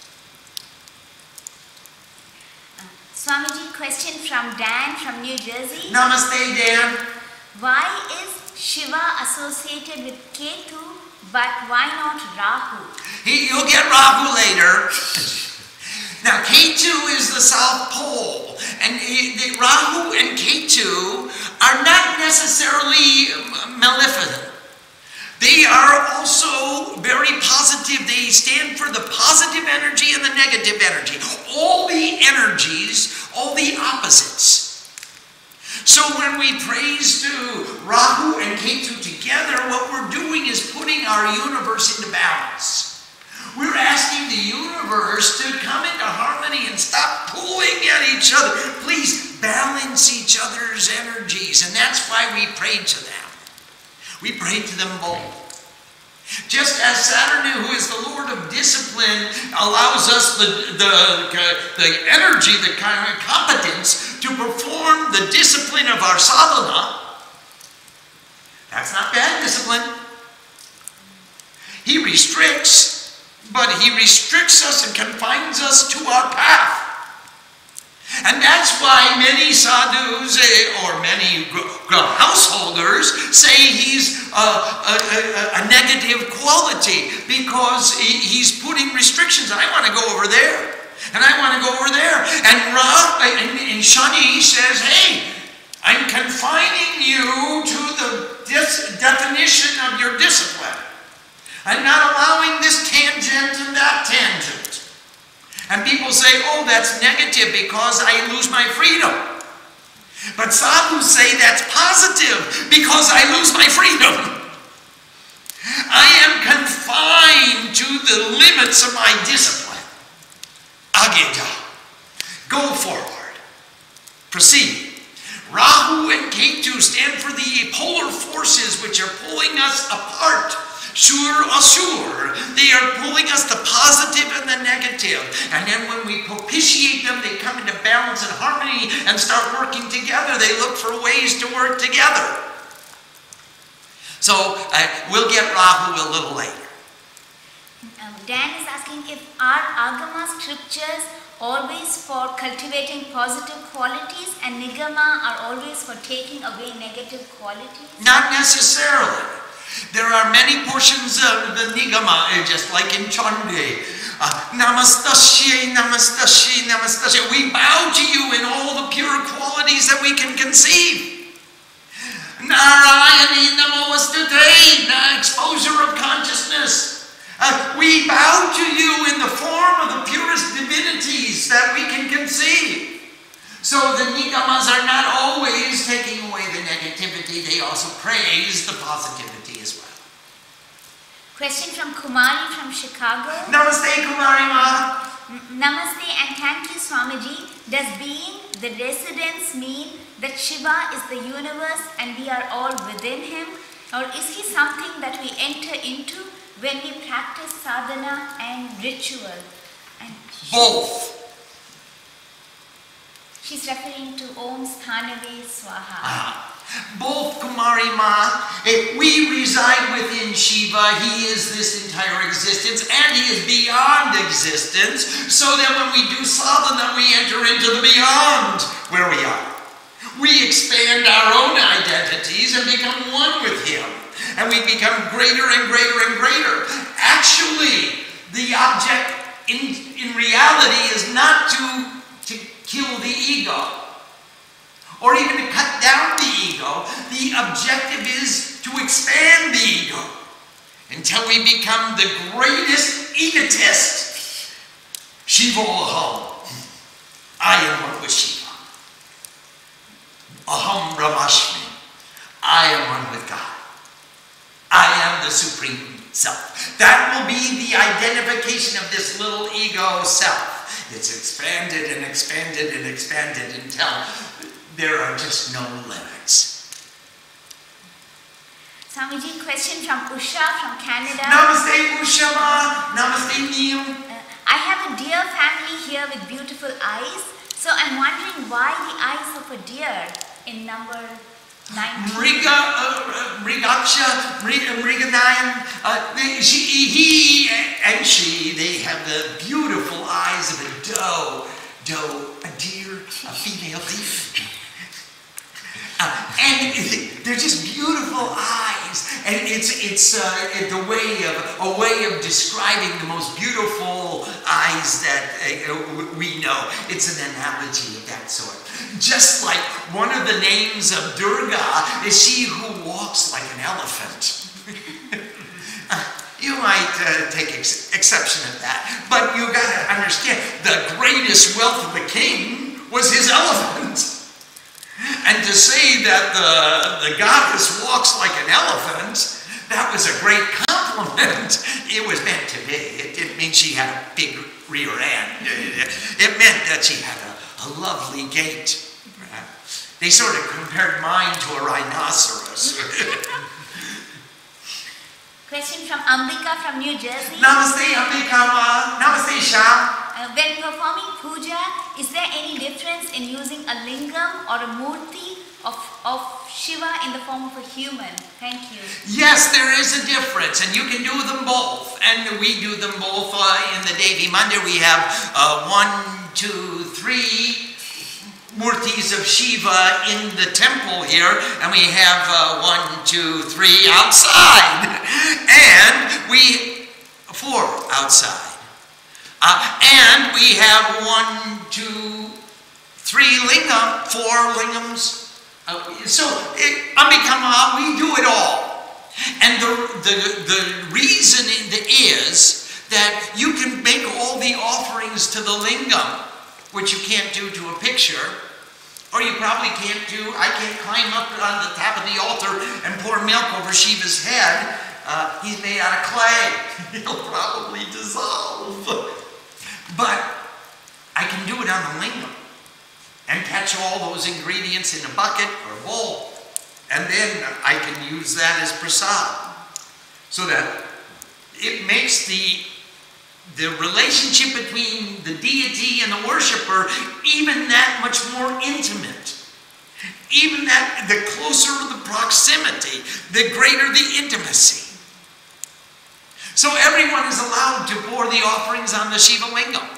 Swamiji, question from Dan from New Jersey. Namaste, Dan. Why is Shiva associated with Ketu but why not Rahu? He, you'll get Rahu later. Now, Ketu is the South Pole, and he, the, Rahu and Ketu are not necessarily maleficent. They are also very positive. They stand for the positive energy and the negative energy. All the energies, all the opposites. So when we praise to Rahu and Ketu together, what we're doing is putting our universe into balance. We're asking the universe to come into harmony and stop pulling at each other. Please balance each other's energies. And that's why we pray to them. We pray to them both. Just as Saturn, who is the Lord of discipline, allows us the, the, the energy, the kind of competence to perform the discipline of our sadhana, that's not bad discipline. He restricts. But he restricts us and confines us to our path. And that's why many sadhus or many householders say he's a, a, a, a negative quality because he, he's putting restrictions. I want to go over there. And I want to go over there. And Ra and, and Shani says, hey, I'm confining you to the dis definition of your discipline. I'm not allowing this tangent and that tangent. And people say, oh, that's negative because I lose my freedom. But sadhus say that's positive because I lose my freedom. I am confined to the limits of my discipline. Agita. Go forward. Proceed. Rahu and Ketu stand for the polar forces which are pulling us apart. Sure or sure, they are pulling us the positive and the negative. And then when we propitiate them, they come into balance and harmony and start working together. They look for ways to work together. So uh, we'll get Rahu a little later. Um, Dan is asking if our Agama scriptures always for cultivating positive qualities and Nigama are always for taking away negative qualities? Not necessarily. There are many portions of the Nigama, just like in Chande. Uh, Namastashe, Namastashe, Namastashe. We bow to you in all the pure qualities that we can conceive. Narayani Namostute, exposure of consciousness. Uh, we bow to you in the form of the purest divinities that we can conceive. So the Nigamas are not always taking away the negativity, they also praise the positivity as well. Question from Kumari from Chicago. Namaste, Kumari Ma. Namaste and thank you, Swamiji. Does being the residence mean that Shiva is the universe and we are all within him? Or is he something that we enter into when we practice sadhana and ritual? And both. She's referring to Om Sthanave Swaha. Ah, both, Kumari Ma. If we reside within Shiva, he is this entire existence and he is beyond existence, so that when we do sadhana, we enter into the beyond where we are. We expand our own identities and become one with him. And we become greater and greater and greater. Actually, the object in, in reality is not to to kill the ego, or even to cut down the ego. The objective is to expand the ego until we become the greatest egotist. Shiva Aham. I am one with Shiva. Aham Brahmashmi. I am one with God. I am the Supreme Self. That will be the identification of this little ego self. It's expanded and expanded and expanded until there are just no limits. Swamiji, question from Usha from Canada. Namaste, Usha Ma. Namaste, Neil. Uh, I have a deer family here with beautiful eyes. So I'm wondering why the eyes of a deer in number nineteen. Mriga, uh, Mrigaksha, Mriganayan, uh, she, he and she, they have the beautiful eyes of a doe, doe, a deer, a female deer. Uh, and they're just beautiful eyes. eyes. And it's, it's uh, the way of, a way of describing the most beautiful eyes that uh, we know. It's an analogy of that sort. Just like one of the names of Durga is she who walks like an elephant. You might uh, take ex exception of that, but you got to understand the greatest wealth of the king was his elephant. And to say that the, the goddess walks like an elephant, that was a great compliment. It was meant to be. It didn't mean she had a big rear end. It meant that she had a, a lovely gait. They sort of compared mine to a rhinoceros. Question from Ambika from New Jersey. Namaste, Ambika Ma. Namaste, Sham. Uh, when performing puja, is there any difference in using a lingam or a murti of, of Shiva in the form of a human? Thank you. Yes, there is a difference, and you can do them both. And we do them both uh, in the Devi Mandir. We have uh, one, two, three murtis of Shiva in the temple here, and we have uh, one, two, three outside, and we four outside, uh, and we have one, two, three lingam, four lingams. Uh, so, Ambika, we do it all, and the the the reason is that you can make all the offerings to the lingam, which you can't do to a picture. Or you probably can't do, I can't climb up on the top of the altar and pour milk over Shiva's head. Uh, he's made out of clay. He'll probably dissolve. But I can do it on the lingam and catch all those ingredients in a bucket or a bowl. And then I can use that as prasad. So that it makes the the relationship between the deity and the worshipper even that much more intimate. Even that, the closer the proximity, the greater the intimacy. So everyone is allowed to pour the offerings on the Shiva lingam.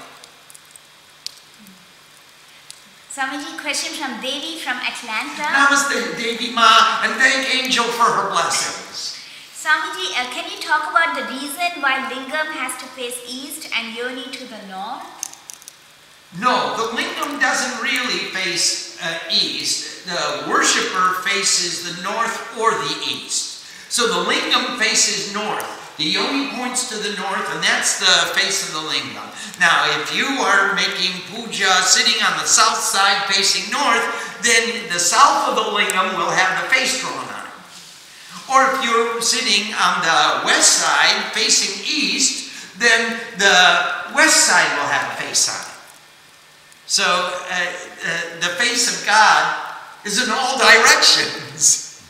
Swamiji, question from Devi from Atlanta. Namaste, Devi Ma, and thank Angel for her blessings. Swamiji, uh, can you talk about the reason why lingam has to face east and yoni to the north? No, the lingam doesn't really face uh, east. The worshipper faces the north or the east. So the lingam faces north. The yoni points to the north, and that's the face of the lingam. Now, if you are making puja sitting on the south side facing north, then the south of the lingam will have the face drawn on it. Or if you're sitting on the west side facing east, then the west side will have a face on it. So uh, uh, the face of God is in all directions.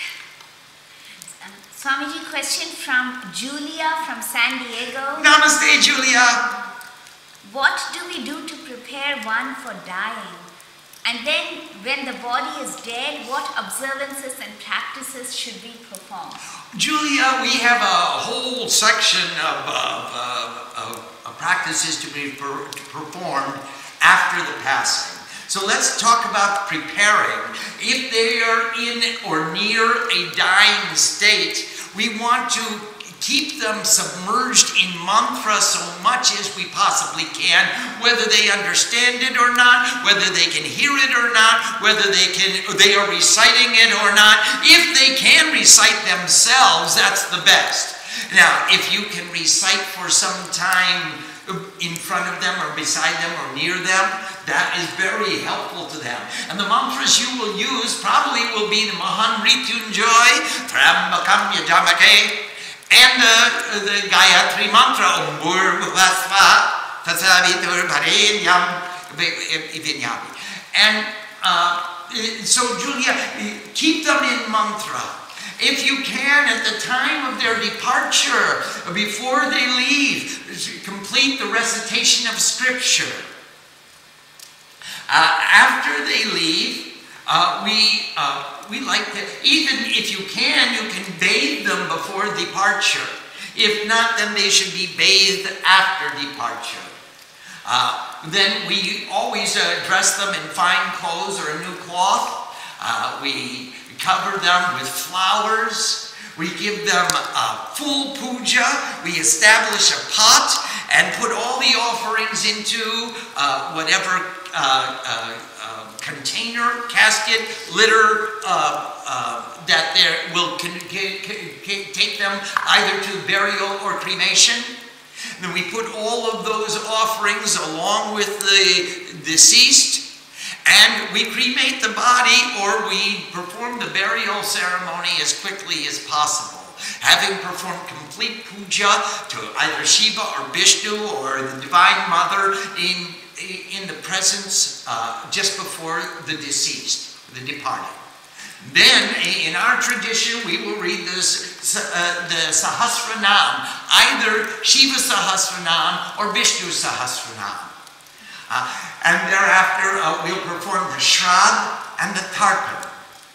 Um, Swamiji, question from Julia from San Diego. Namaste, Julia. What do we do to prepare one for dying? And then, when the body is dead, what observances and practices should be performed? Julia, we have a whole section of, of, of, of, of practices to be per, to performed after the passing. So let's talk about preparing. If they are in or near a dying state, we want to keep them submerged in mantra so much as we possibly can, whether they understand it or not, whether they can hear it or not, whether they can they are reciting it or not. If they can recite themselves, that's the best. Now, if you can recite for some time in front of them or beside them or near them, that is very helpful to them. And the mantras you will use probably will be the Mahan Mrityunjoy, Trambakam Yajamake, and uh, the Gayatri mantra, Om Bhurvasva Tatsavitur Bharenyam Vinyami. And uh, so, Julia, keep them in mantra. If you can, at the time of their departure, before they leave, complete the recitation of scripture. Uh, after they leave, uh, we uh, we like to, even if you can, you can bathe them before departure. If not, then they should be bathed after departure. Uh, then we always uh, dress them in fine clothes or a new cloth. Uh, we cover them with flowers. We give them a full puja. We establish a pot and put all the offerings into uh, whatever uh, uh, uh, container, casket, litter uh, uh, that there will can, can, can take them either to burial or cremation. Then we put all of those offerings along with the deceased, and we cremate the body, or we perform the burial ceremony as quickly as possible. Having performed complete puja to either Shiva or Vishnu or the Divine Mother in, in the presence uh, just before the deceased, the departed. Then, in our tradition, we will read this, uh, the Sahasranam, either Shiva Sahasranam or Vishnu Sahasranam. Uh, and thereafter, uh, we'll perform the Shraddha and the Tarpan.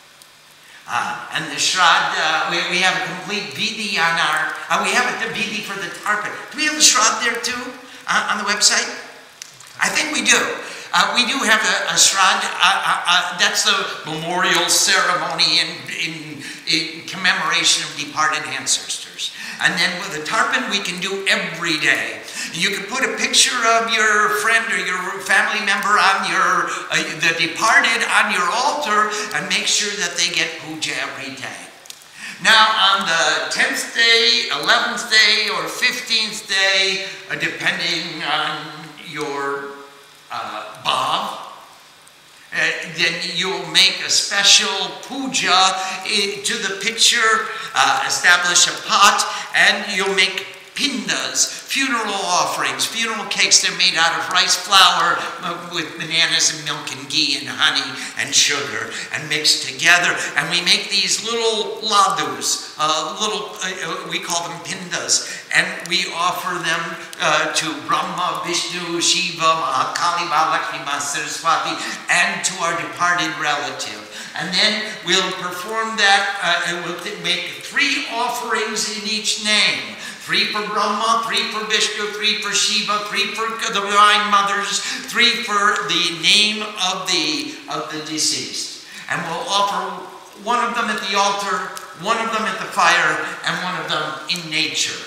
Uh, and the Shraddha, uh, we, we have a complete Vidhi on our, uh, we have a Vidhi for the Tarpan. Do we have the Shraddha there too, uh, on the website? I think we do. Uh, we do have a, a Shraddha, uh, uh, uh, that's a memorial ceremony in, in, in commemoration of departed ancestors. And then with the Tarpan, we can do every day. You can put a picture of your friend or your family member on your, uh, the departed on your altar and make sure that they get puja every day. Now on the tenth day, eleventh day, or fifteenth day, uh, depending on your uh, bhav, Uh, then you'll make a special puja uh, to the picture, uh, establish a pot, and you'll make pindas, funeral offerings, funeral cakes. They're made out of rice flour uh, with bananas and milk and ghee and honey and sugar and mixed together. And we make these little ladus, uh, little, uh, we call them pindas, and we offer them uh, to Brahma, Vishnu, Shiva, Mahakali, Mahalakshmi, Saraswati, and to our departed relative. And then we'll perform that, uh, and we'll make three offerings in each name. Three for Brahma, three for Vishnu, three for Shiva, three for the Divine Mothers, three for the name of the, of the deceased. And we'll offer one of them at the altar, one of them at the fire, and one of them in nature,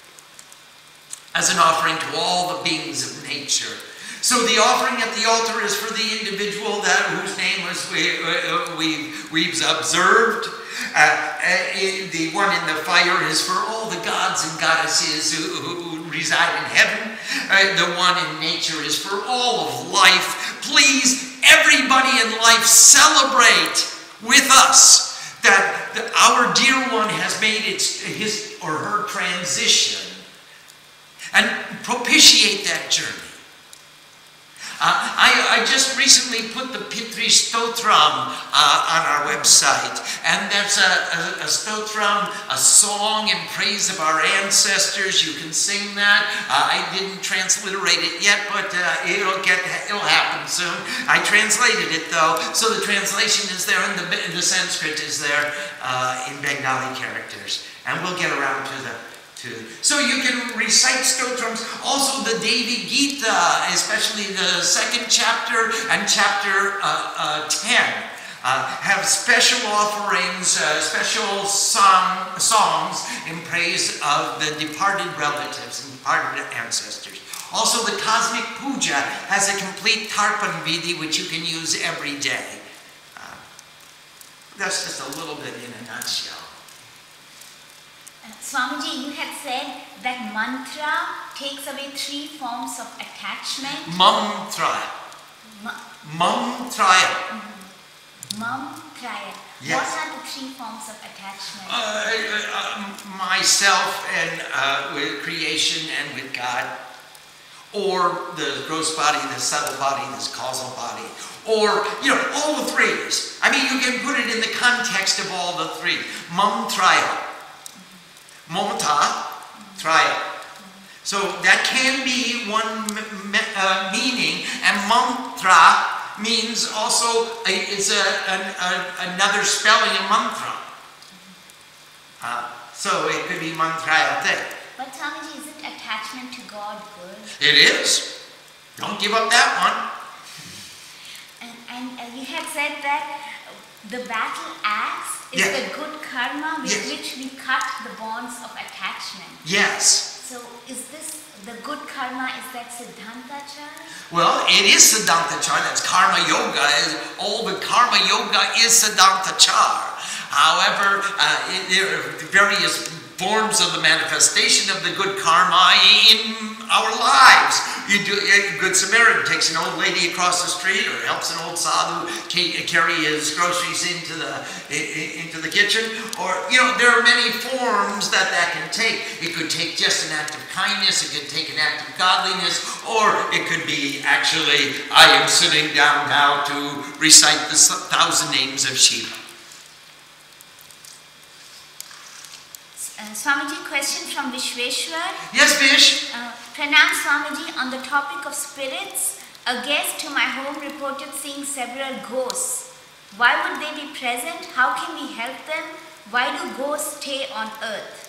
as an offering to all the beings of nature. So the offering at the altar is for the individual that whose name was we, uh, we, we've observed. Uh, uh, the one in the fire is for all the gods and goddesses who, who reside in heaven. Uh, the one in nature is for all of life. Please, everybody in life, celebrate with us that the, our dear one has made its, his or her transition, and propitiate that journey. Uh, I, I just recently put the Pitri Stotram uh, on our website, and that's a, a, a stotram, a song in praise of our ancestors. You can sing that. Uh, I didn't transliterate it yet, but uh, it'll get, it'll happen soon. I translated it though, so the translation is there, and the, the Sanskrit is there uh, in Bengali characters, and we'll get around to the. To, so you can recite stotrams, also the Devi Gita, especially the second chapter and chapter uh, uh, ten, uh, have special offerings, uh, special song, songs in praise of the departed relatives and departed ancestors. Also the Cosmic Puja has a complete Tarpan Vidhi which you can use every day. Uh, that's just a little bit in a nutshell. Swamiji, you had said that mantra takes away three forms of attachment. Mantra. Ma Mantraya. Mm-hmm. Mantraya. Yes. What are the three forms of attachment? Uh, uh, myself and uh, with creation and with God, or the gross body, the subtle body, this causal body, or, you know, all the threes. I mean, you can put it in the context of all the three. Mantraya. Momata, Traya. So that can be one uh, meaning, and mantra means also a, it's a, an, a, another spelling of mantra. Uh, so it could be mantrayate. But Swamiji, isn't attachment to God good? It is. Don't give up that one. And, and uh, you had said that the battle axe is Yeah. the good karma with Yes. which we cut the bonds of attachment. Yes. So is this the good karma, is that Siddhantacharya? Well, it is Siddhantachar. That's Karma Yoga. All the Karma Yoga is Siddhantachar. However, uh, it, there are various forms of the manifestation of the good karma in our lives. You do, a Good Samaritan takes an old lady across the street, or helps an old sadhu carry his groceries into the into the kitchen, or you know there are many forms that that can take. It could take just an act of kindness. It could take an act of godliness, or it could be actually I am sitting down now to recite the thousand names of Shiva. Uh, Swamiji, question from Vishweshwar. Yes, Vish? Uh, Pranam Swamiji, on the topic of spirits, a guest to my home reported seeing several ghosts. Why would they be present? How can we help them? Why do ghosts stay on earth?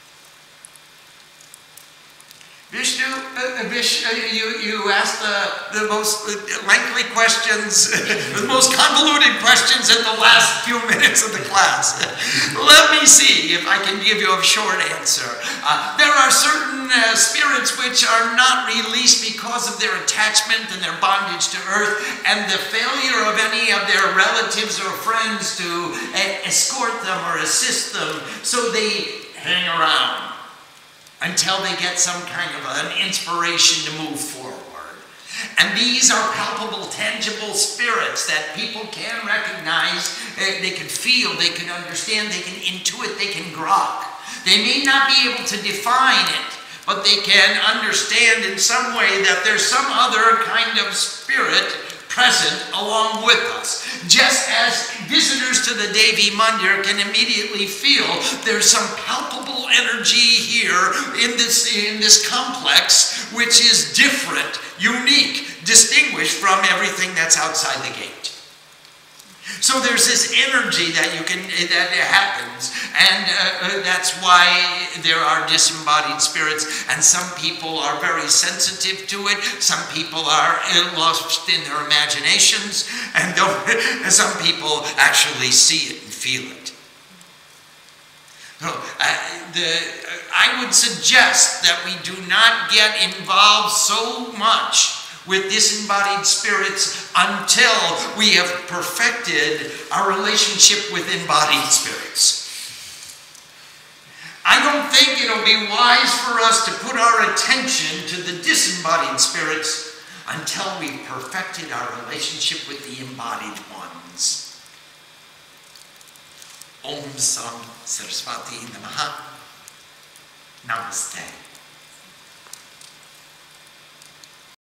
Vishnu, uh, Vish, uh, you, you asked the, the most lengthy questions, the most convoluted questions in the last few minutes of the class. Let me see if I can give you a short answer. Uh, there are certain uh, spirits which are not released because of their attachment and their bondage to earth and the failure of any of their relatives or friends to uh, escort them or assist them, so they hang around until they get some kind of an inspiration to move forward. And these are palpable, tangible spirits that people can recognize, uh, they can feel, they can understand, they can intuit, they can grok. They may not be able to define it, but they can understand in some way that there's some other kind of spirit present along with us. Just as visitors to the Devi Mandir can immediately feel there's some palpable energy here in this, in this complex which is different, unique, distinguished from everything that's outside the gate. So there's this energy that you can that happens, and uh, that's why there are disembodied spirits. And some people are very sensitive to it. Some people are lost in their imaginations, and, don't, and some people actually see it and feel it. So, uh, the, I would suggest that we do not get involved so much with disembodied spirits until we have perfected our relationship with embodied spirits. I don't think it'll be wise for us to put our attention to the disembodied spirits until we've perfected our relationship with the embodied ones. Om Sam Saraswati Namaha. Namaste.